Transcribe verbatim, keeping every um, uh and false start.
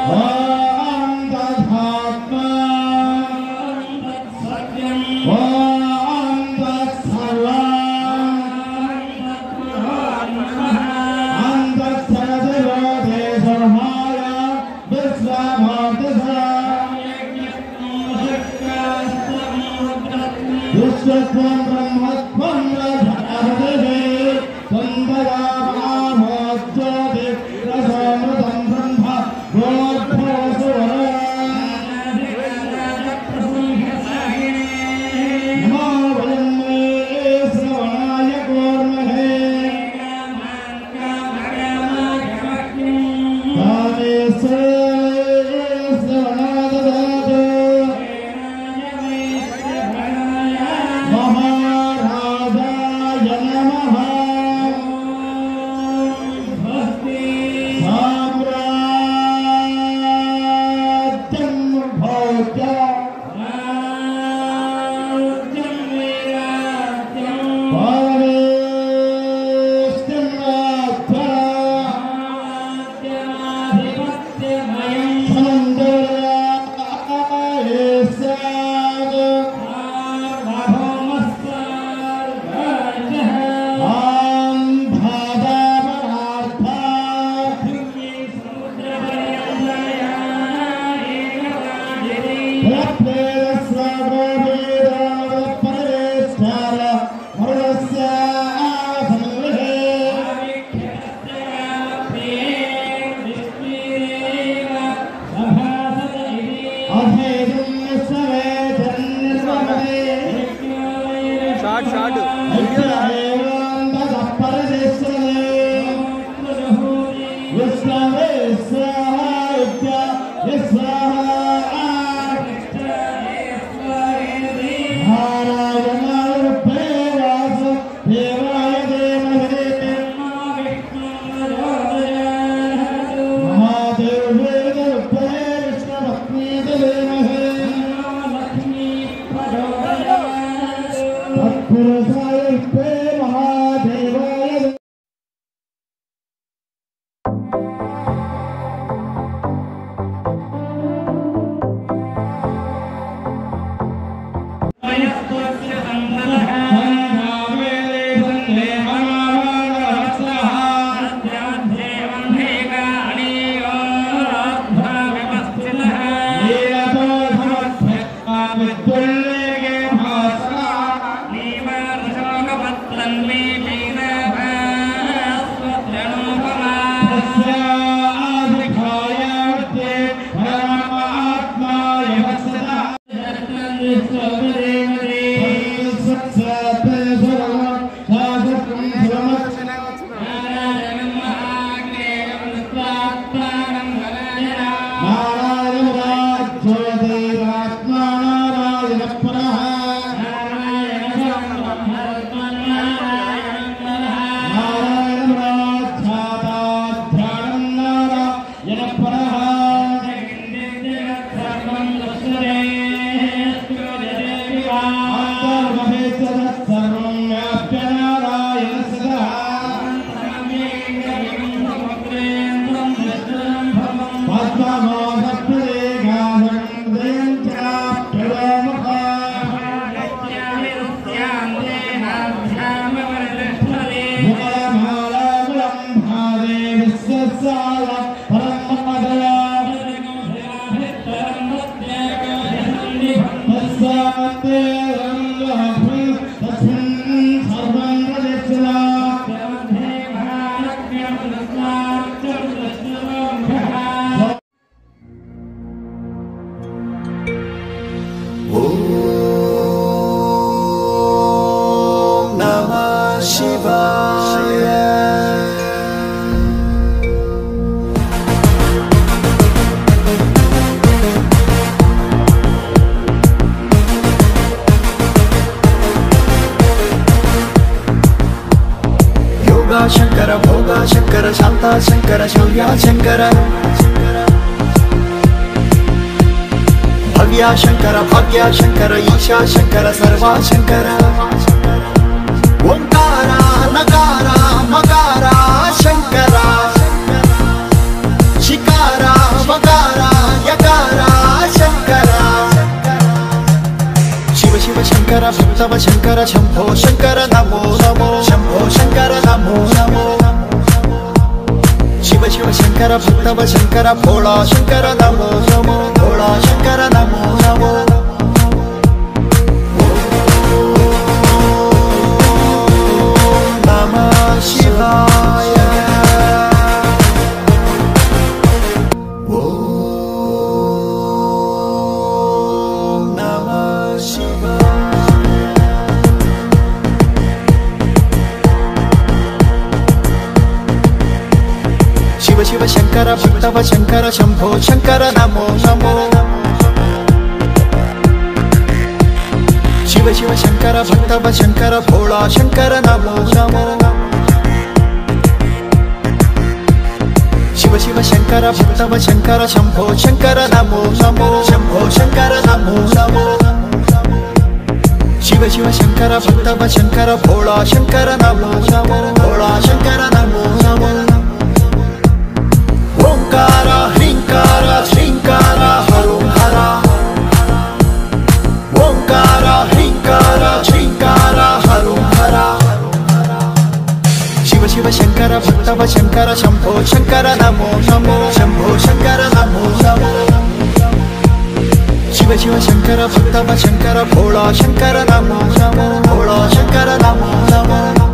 शंकर भोगा शंकर शांता शंकर शौर्या शंकर भव्या शंकर भाग्या शंकर ईशा शंकर सर्वा शंकर ओंकारा नकारा मकारा शंकरा शिकारा वकारा ಭಕ್ತವ ಶಂಕರ ಶಂಭೋ ಶಂಕರ ನಮೋ ನಮೋ ಶಂಭೋ ಶಂಕರ ನಮೋ ನಮೋ ಶಿವ ಶಿವ ಶಂಕರ ಭಕ್ತವ ಶಂಕರ ಭೋಳಾ ಶಂಕರ ನಮೋ ನಮೋ ಭೋಳಾ ಶಂಕರ ನಮೋ ನಮೋ ನಮಃ ಶಿವಾಯ ಶಿವ ಶಿವ ಶಂಕರ ಭಕ್ತವ ಶಂಕರ ಶಂಭೋ ಶಂಕರ ನಮೋ ನಮೋ ಶಿವ ಶಿವ ಶಂಕರ ಭಕ್ತವ ಶಂಕರ ಭೋಳಾ ಶಂಕರ ನಮೋ ನಮೋ ಶಿವ ಶಿವ ಶಂಕರ ಭಕ್ತವ ಶಂಕರ ಶಂಭೋ ಶಂಕರ ನಮೋ ನಮೋ ಶಂಭೋ ಶಂಕರ ನಮೋ ನಮೋ ಶಿವ ಶಿವ ಶಂಕರ ಭಕ್ತವ ಶಂಕರ ಭೋಳಾ ಶಂಕರ ನಮೋ ನಮೋ ಭೋಳಾ ಶಂಕರ ನಮೋ ನಮೋ ಓಂಕಾರ ಹ್ರೀಂಕಾರ ಶ್ರೀಂಕಾರ ಹರೋ ಹರ ಓಂಕಾರ ಹ್ರೀಂಕಾರ ಶ್ರೀಂಕಾರ ಹರೋ ಹರ ಶಿವ ಶಿವ ಶಂಕರ ಭಕ್ತವ ಶಂಕರ ಶಂಭೋ ಶಂಕರ ನಮೋ ನಮೋ ಶಂಭೋ ಶಂಕರ ನಮೋ ನಮೋ ಶಿವ ಶಿವ ಶಂಕರ ಭಕ್ತವ ಶಂಕರ ಭೋಳಾ ಶಂಕರ ನಮೋ ನಮೋ ಭೋಳಾ ಶಂಕರ ನಮೋ ನಮೋ